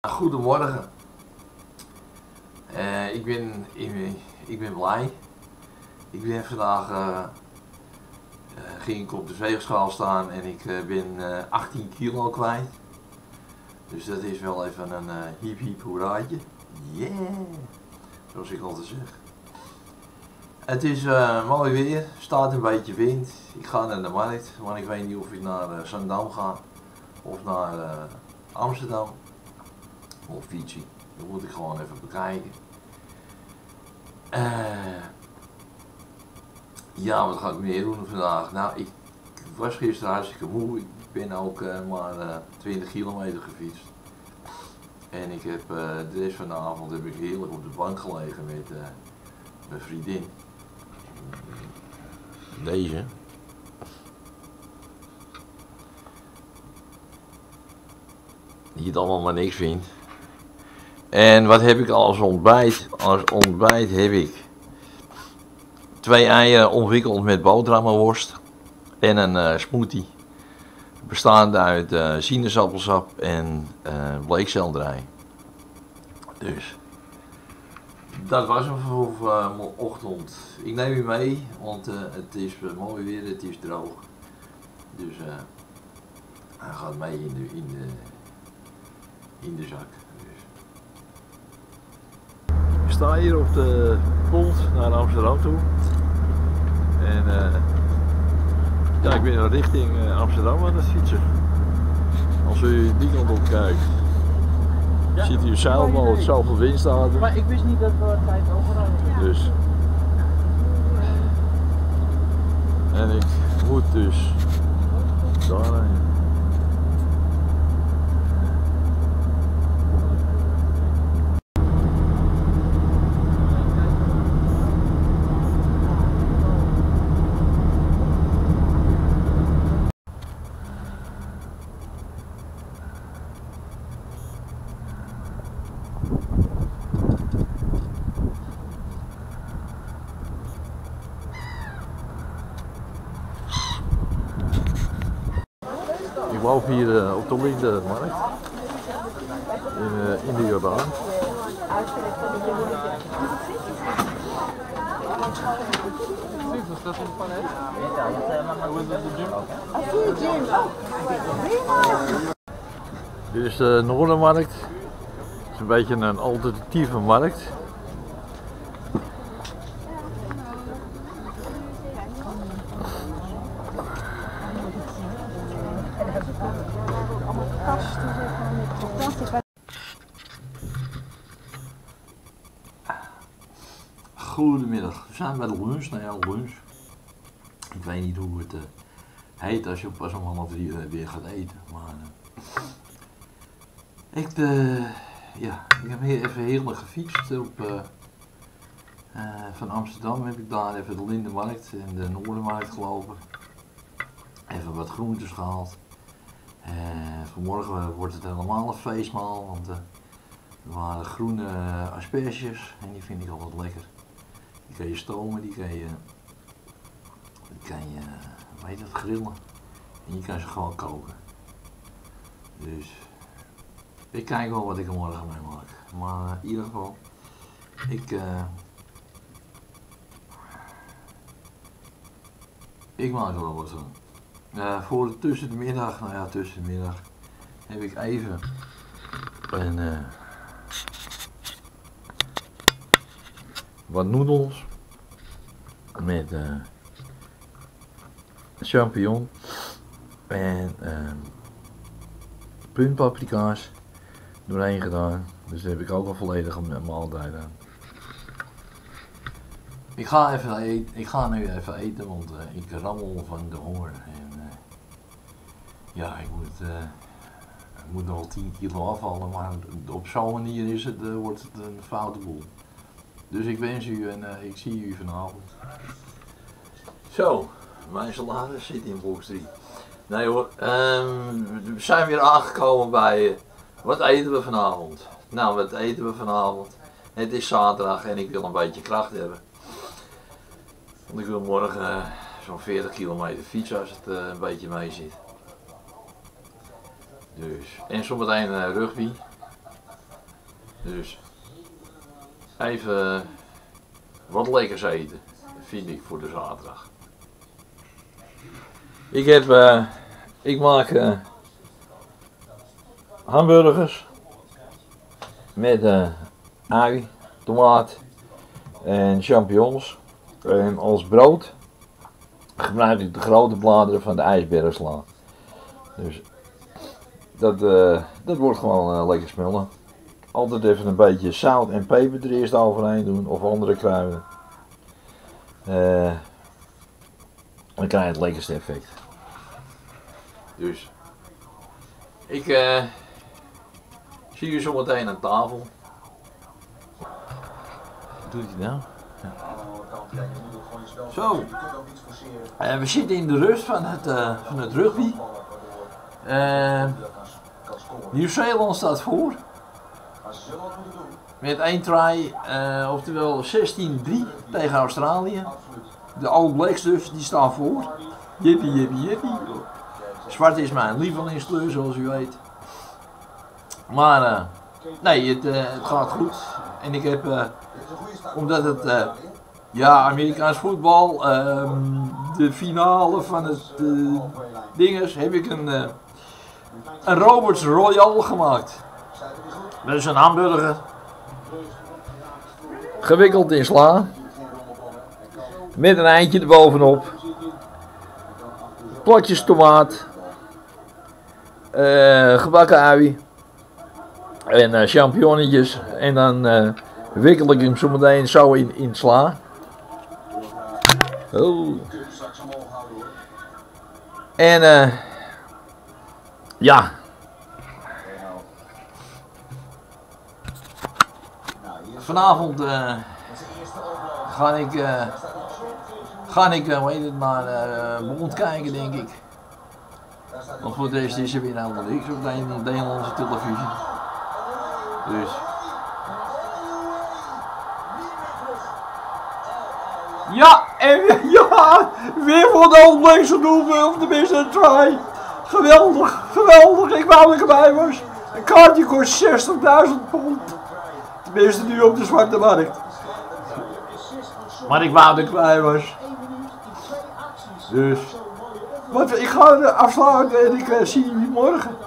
Goedemorgen. Ik ben blij. Ik ben vandaag ging ik op de weegschaal staan en ik ben 18 kilo kwijt. Dus dat is wel even een hiep hiep hoeraatje. Yeah! Zoals ik altijd zeg. Het is mooi weer, staat een beetje wind. Ik ga naar de markt, want ik weet niet of ik naar Zandam ga of naar Amsterdam. Of Fietsie. Dat moet ik gewoon even bekijken. Ja, wat ga ik meer doen vandaag? Nou, ik was gisteren hartstikke moe. Ik ben ook maar 20 kilometer gefietst. En ik heb de rest van de avond heb ik heerlijk op de bank gelegen met mijn vriendin. Deze. Die het allemaal maar niks vindt. En wat heb ik als ontbijt? Als ontbijt heb ik 2 eieren omwikkeld met boterhammenworst en een smoothie bestaande uit sinaasappelsap en bleekselderij. Dus dat was hem voor mijn ochtend. Ik neem u mee, want het is mooi weer, het is droog. Dus hij gaat mee in de zak. Ik sta hier op de pont naar Amsterdam toe. En ja, ik ben richting Amsterdam aan het fietsen. Als u die kant op kijkt, ja, ziet u zeilboot, zoveel wind staat. Maar ik wist niet dat we tijd overal hadden. Dus. En ik moet dus daarheen. Ik loop hier op de Lindenmarkt in de Jordaan. Dit is de Noordermarkt. Het is een beetje een alternatieve markt. Goedemiddag, we zijn bij de lunch. Nou ja, lunch. Ik weet niet hoe het heet als je pas om 2:30 weer gaat eten. Maar ik heb hier even heerlijk gefietst. Van Amsterdam heb ik daar even de Lindenmarkt en de Noordermarkt gelopen. Even wat groentes gehaald. Vanmorgen wordt het helemaal een feestmaal, want er waren groene asperges en die vind ik altijd lekker. Die kan je stomen, die kan je hoe heet dat, grillen en je kan ze gewoon koken. Dus ik kijk wel wat ik er morgen mee maak. Maar in ieder geval, ik maak er wel wat van. Voor tussen de middag, nou ja, tussen de middag heb ik even wat noedels met champignon en puntpaprika's doorheen gedaan. Dus daar heb ik ook al volledig een maaltijd aan. Ik ga nu even eten, want ik rammel van de honger. En, ja, ik moet nog 10 kilo afvallen, maar op zo'n manier wordt het een foute boel. Dus ik wens u en ik zie u vanavond. Zo, mijn salade zit in box 3. Nee hoor, we zijn weer aangekomen bij wat eten we vanavond? Nou, wat eten we vanavond? Het is zaterdag en ik wil een beetje kracht hebben. Want ik wil morgen zo'n 40 kilometer fietsen als het een beetje mee zit. Dus, en zometeen rugby. Dus even wat lekkers eten, vind ik, voor de zaterdag. Ik maak hamburgers met ui, tomaat en champignons. En als brood gebruik ik de grote bladeren van de ijsbergsla. Dus dat wordt gewoon lekker smullen. Altijd even een beetje zout en peper er eerst overheen doen of andere kruiden. Dan krijg je het lekkerste effect. Dus ik zie je zo meteen aan tafel. Wat doet hij nou? Ja. Zo, we zitten in de rust van het rugby. Nieuw-Zeeland staat voor. Met 1 try, oftewel 16-3 tegen Australië. De All Blacks dus, die staan voor. Jippie, jippie, jippie. Zwart is mijn lievelingskleur, zoals u weet. Maar nee, het gaat goed. En ik heb, omdat het, Amerikaans voetbal, de finale van het dinges, heb ik een Roberts Royal gemaakt. Dat is een hamburger. Gewikkeld in sla. Met een eindje erbovenop. Plotjes tomaat. Gebakken ui. En champignonnetjes. En dan wikkel ik hem zo meteen zo in sla. Oh. En ja. Vanavond ga ik hoe heet het, naar Bond kijken, denk ik. Want voor de rest is er weer helemaal niks op de Nederlandse televisie. Dus. Ja, en ja, weer voor de All Blacks doen of de beste try. Geweldig, geweldig, ik wou dat ik erbij was. Een kaartje kost 60.000 pond. Tenminste nu op de zwarte markt. Maar ik wou dat ik erbij was. Dus. Want ik ga afsluiten en ik zie jullie morgen.